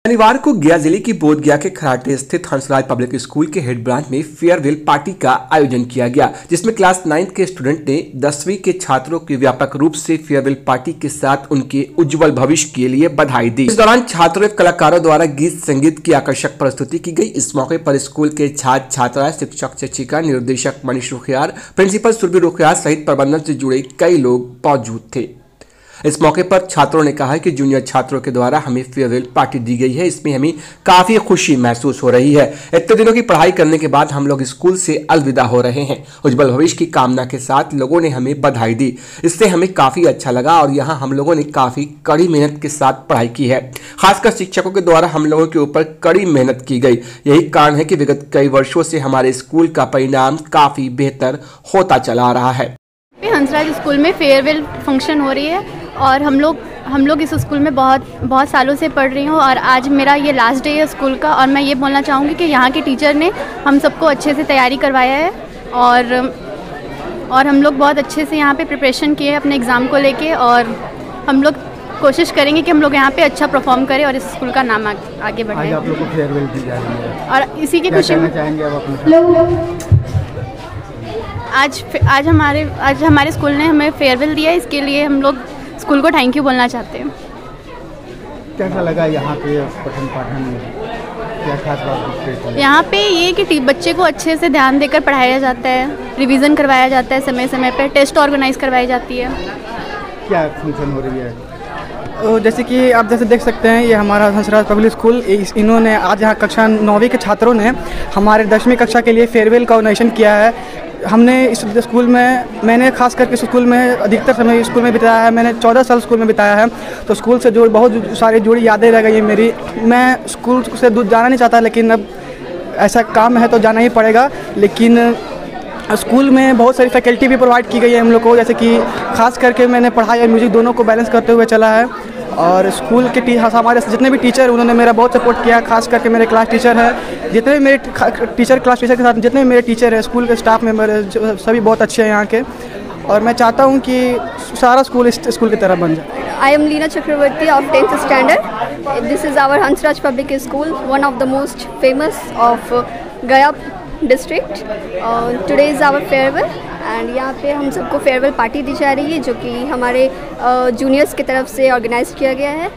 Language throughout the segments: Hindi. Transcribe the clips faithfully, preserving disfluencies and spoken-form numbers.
शनिवार को गया जिले की बोधगया के खराटे स्थित हंसराज पब्लिक स्कूल के हेड ब्रांच में फेयरवेल पार्टी का आयोजन किया गया, जिसमें क्लास नाइन्थ के स्टूडेंट ने दसवीं के छात्रों की व्यापक रूप से फेयरवेल पार्टी के साथ उनके उज्जवल भविष्य के लिए बधाई दी। इस दौरान छात्रों कलाकारों द्वारा गीत संगीत की आकर्षक प्रस्तुति की गई। इस मौके पर स्कूल के छात्र छात्राएं, शिक्षक शिक्षिका, निर्देशक मनीष रुखियार, प्रिंसिपल सुरभि रुखियार सहित प्रबंधन से जुड़े कई लोग मौजूद थे। इस मौके पर छात्रों ने कहा कि जूनियर छात्रों के द्वारा हमें फेयरवेल पार्टी दी गई है, इसमें हमें काफी खुशी महसूस हो रही है। इतने दिनों की पढ़ाई करने के बाद हम लोग स्कूल से अलविदा हो रहे हैं। उज्जवल भविष्य की कामना के साथ लोगों ने हमें बधाई दी, इससे हमें काफी अच्छा लगा और यहाँ हम लोगों ने काफी कड़ी मेहनत के साथ पढ़ाई की है। खासकर शिक्षकों के द्वारा हम लोगों के ऊपर कड़ी मेहनत की गई। यही कारण है कि विगत कई वर्षों से हमारे स्कूल का परिणाम काफी बेहतर होता चला रहा है। हंसराज स्कूल में फेयरवेल फंक्शन हो रही है और हम लोग हम लोग इस स्कूल में बहुत बहुत सालों से पढ़ रही हूँ और आज मेरा ये लास्ट डे है स्कूल का। और मैं ये बोलना चाहूँगी कि यहाँ के टीचर ने हम सबको अच्छे से तैयारी करवाया है और और हम लोग बहुत अच्छे से यहाँ पे प्रिपरेशन किए अपने एग्ज़ाम को लेके और हम लोग कोशिश करेंगे कि हम लोग यहाँ पे अच्छा परफॉर्म करें और इस स्कूल का नाम आगे बढ़े। आज आप लोग को फेयरवेल दी जा रही है और इसी की खुशी में चाहेंगे आप अपने आज आज हमारे आज हमारे स्कूल ने हमें फेयरवेल दिया है, इसके लिए हम लोग स्कूल को थैंक यू बोलना चाहते हैं। कैसा लगा यहाँ पे पठन पाठन में, क्या खास बात? यहाँ पे ये कि बच्चे को अच्छे से ध्यान देकर पढ़ाया जाता है, रिवीजन करवाया जाता है, समय समय पे टेस्ट ऑर्गेनाइज करवाई जाती है। क्या फंक्शन हो रही है? जैसे कि आप जैसे देख सकते हैं, ये हमारा हंसराज पब्लिक स्कूल, इन्होंने आज यहाँ कक्षा नौवीं के छात्रों ने हमारे दसवीं कक्षा के लिए फेयरवेल का ऑर्गेनाइजेशन किया है। हमने इस स्कूल में मैंने खास करके इस स्कूल में अधिकतर समय स्कूल में बिताया है। मैंने चौदह साल स्कूल में बिताया है, तो स्कूल से जो बहुत सारी जुड़ी यादें रह गई हैं मेरी। मैं स्कूल से दूर जाना नहीं चाहता, लेकिन अब ऐसा काम है तो जाना ही पड़ेगा। लेकिन स्कूल में बहुत सारी फैकल्टी भी प्रोवाइड की गई है हम लोग को, जैसे कि खास करके मैंने पढ़ाई और म्यूज़िक दोनों को बैलेंस करते हुए चला है। और स्कूल के हमारे जितने भी टीचर उन्होंने मेरा बहुत सपोर्ट किया। खास करके मेरे क्लास टीचर हैं, जितने भी मेरे टीचर क्लास टीचर के साथ जितने भी मेरे टीचर हैं, स्कूल के स्टाफ मेंबर हैं, सभी बहुत अच्छे हैं यहाँ के। और मैं चाहता हूँ कि सारा स्कूल इस स्कूल की तरह बन जाए। I am Leena Chakraborty of tenth standard. This is our Hansraj public school, one of the most famous of Gaya district. Today is our farewell and यहाँ पे हम सबको फेयरवेल पार्टी दी जा रही है, जो कि हमारे जूनियर्स की तरफ से ऑर्गेनाइज किया गया है।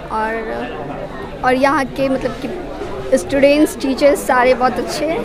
और और यहाँ के मतलब कि स्टूडेंट्स, टीचर्स सारे बहुत अच्छे हैं।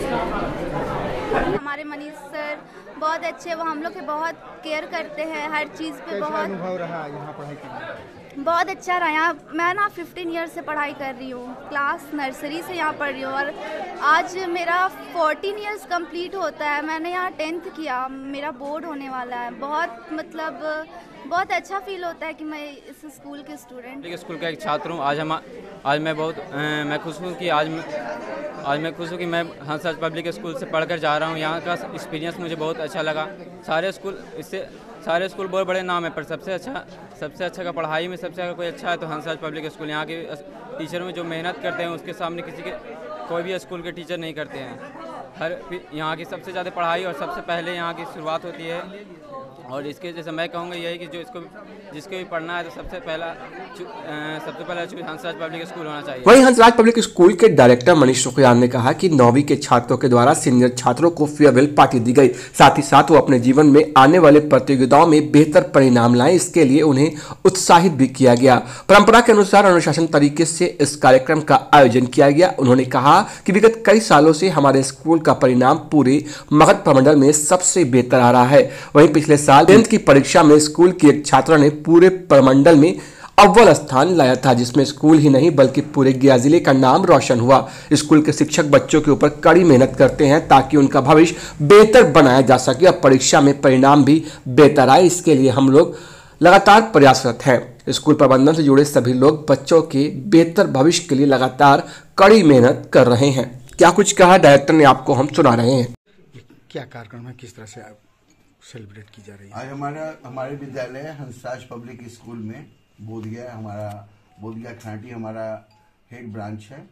हमारे मनीष सर बहुत अच्छे, वो हम लोग के बहुत केयर करते हैं हर चीज़ पे। बहुत अनुभव रहा यहाँ पढ़ाई करने? बहुत अच्छा रहा। यहाँ मैं ना फिफ्टीन ईयर से पढ़ाई कर रही हूँ, क्लास नर्सरी से यहाँ पढ़ रही हूँ और आज मेरा फोर्टीन ईयर्स कंप्लीट होता है। मैंने यहाँ टेंथ किया, मेरा बोर्ड होने वाला है। बहुत मतलब बहुत अच्छा फील होता है कि मैं इस स्कूल के स्टूडेंट स्कूल का एक छात्र हूँ। आज हम आज मैं बहुत आ, मैं खुश हूँ कि आज आज मैं खुश हूँ कि मैं हंसराज पब्लिक स्कूल से पढ़कर जा रहा हूँ। यहाँ का एक्सपीरियंस मुझे बहुत अच्छा लगा। सारे स्कूल इससे सारे स्कूल बहुत बड़े नाम है, पर सबसे अच्छा सबसे अच्छा का पढ़ाई में सबसे अगर कोई अच्छा है तो हंसराज पब्लिक स्कूल। यहाँ के टीचरों में जो मेहनत करते हैं उसके सामने किसी के कोई भी स्कूल के टीचर नहीं करते हैं। हर यहाँ की सबसे ज़्यादा पढ़ाई और सबसे पहले यहाँ की शुरुआत होती है। और इसके जैसे मैं कहूँगा यही कि जो इसको जिसको भी पढ़ना है तो सबसे पहला सबसे पहला हंसराज पब्लिक स्कूल होना चाहिए। वहीं हंसराज पब्लिक स्कूल के डायरेक्टर मनीष रुखियार ने कहा कि नौवीं के छात्रों के द्वारा सीनियर छात्रों को फेयरवेल पार्टी दी गई, साथ ही साथ वो अपने जीवन में आने वाले प्रतियोगिताओं में बेहतर परिणाम लाएं, इसके लिए उन्हें उत्साहित भी किया गया। परंपरा के अनुसार अनुशासन तरीके से इस कार्यक्रम का आयोजन किया गया। उन्होंने कहा कि विगत कई सालों से हमारे स्कूल का परिणाम पूरे मगध प्रमंडल में सबसे बेहतर आ रहा है। वहीं पिछले साल टेंथ की परीक्षा में स्कूल की एक छात्रा ने पूरे प्रमंडल में अव्वल स्थान लाया था, जिसमें स्कूल ही नहीं बल्कि पूरे गया जिले का नाम रोशन हुआ। स्कूल के शिक्षक बच्चों के ऊपर कड़ी मेहनत करते हैं ताकि उनका भविष्य बेहतर बनाया जा सके और परीक्षा में परिणाम भी बेहतर आए। इसके लिए हम लोग लगातार प्रयासरत हैं। स्कूल प्रबंधन से जुड़े सभी लोग बच्चों के बेहतर भविष्य के लिए लगातार कड़ी मेहनत कर रहे हैं। क्या कुछ कहा डायरेक्टर ने, आपको हम सुना रहे हैं। क्या कार्यक्रम है, किस तरह से सेलिब्रेट की जा रही है? आज हमारा हमारे विद्यालय हंसराज पब्लिक स्कूल में बोधगया हमारा बोधगया खराटी हमारा हेड ब्रांच है।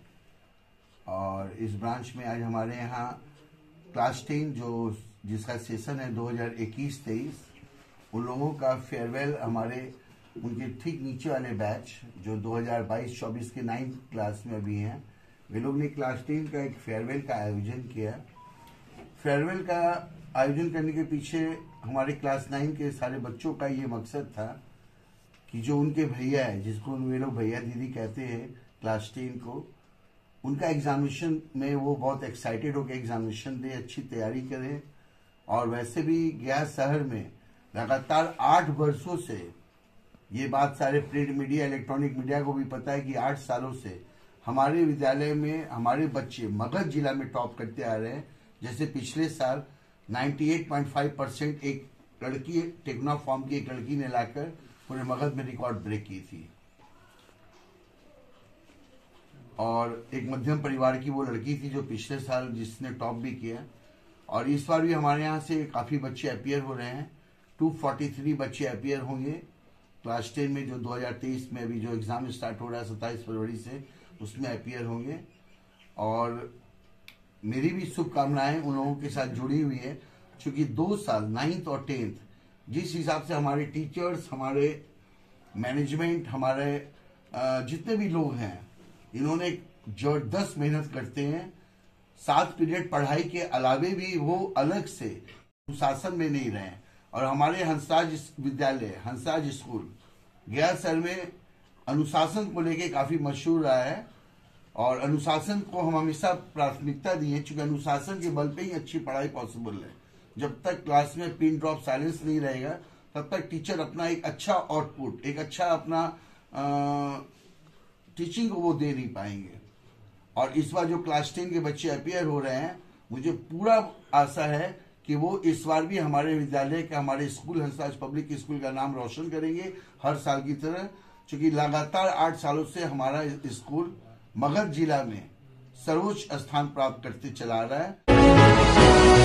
और इस ब्रांच में आज हमारे यहाँ क्लास टेन जो जिसका सेशन है दो हज़ार इक्कीस तेईस, उन लोगों का फेयरवेल हमारे उनके ठीक नीचे वाले बैच जो दो हज़ार बाईस चौबीस के नाइन्थ क्लास में अभी हैं, वे लोग ने क्लास टेन का एक फेयरवेल का आयोजन किया। फेयरवेल का आयोजन करने के पीछे हमारे क्लास नाइन के सारे बच्चों का ये मकसद था कि जो उनके भैया है, जिसको वे लोग भैया दीदी कहते हैं क्लास टेन को, उनका एग्जामिनेशन में वो बहुत एक्साइटेड होकर एग्जामिनेशन दे, अच्छी तैयारी करें। और वैसे भी गया शहर में लगातार आठ वर्षों से, ये बात सारे प्रिंट मीडिया इलेक्ट्रॉनिक मीडिया को भी पता है कि आठ सालों से हमारे विद्यालय में हमारे बच्चे मगध जिला में टॉप करते आ रहे हैं। जैसे पिछले साल अट्ठानवे पॉइंट पाँच परसेंट एक लड़की, टेक्नो फॉर्म की एक लड़की ने लाकर पूरे मगध में रिकॉर्ड ब्रेक की थी, और एक मध्यम परिवार की वो लड़की थी जो पिछले साल जिसने टॉप भी किया। और इस बार भी हमारे यहाँ से काफी बच्चे अपीयर हो रहे हैं। दो सौ तैंतालीस बच्चे अपीयर होंगे क्लास टेन में, जो दो हज़ार तेईस में अभी जो एग्जाम स्टार्ट हो रहा है सत्ताईस फरवरी से, उसमें अपीयर होंगे। और मेरी भी शुभकामनाएं उन लोगों के साथ जुड़ी हुई है, क्योंकि दो साल नाइन्थ और टेंथ जिस हिसाब से हमारे टीचर्स, हमारे मैनेजमेंट, हमारे जितने भी लोग हैं, इन्होंने जबरदस्त मेहनत करते हैं। सात पीरियड पढ़ाई के अलावे भी वो अलग से अनुशासन में नहीं रहे। और हमारे हंसराज विद्यालय, हंसराज स्कूल गया शहर में अनुशासन को लेके काफी मशहूर रहा है, और अनुशासन को हम हमेशा प्राथमिकता दी है, क्योंकि अनुशासन के बल पे ही अच्छी पढ़ाई पॉसिबल है। जब तक क्लास में पिन ड्रॉप साइलेंस नहीं रहेगा, तब तक टीचर अपना एक अच्छा आउटपुट, एक अच्छा अपना आ, टीचिंग को वो दे नहीं पाएंगे। और इस बार जो क्लास टेन के बच्चे अपीयर हो रहे हैं, मुझे पूरा आशा है कि वो इस बार भी हमारे विद्यालय का, हमारे स्कूल हंसराज पब्लिक स्कूल का नाम रोशन करेंगे हर साल की तरह, क्योंकि लगातार आठ सालों से हमारा स्कूल मगध जिला में सर्वोच्च स्थान प्राप्त करते चला रहा है।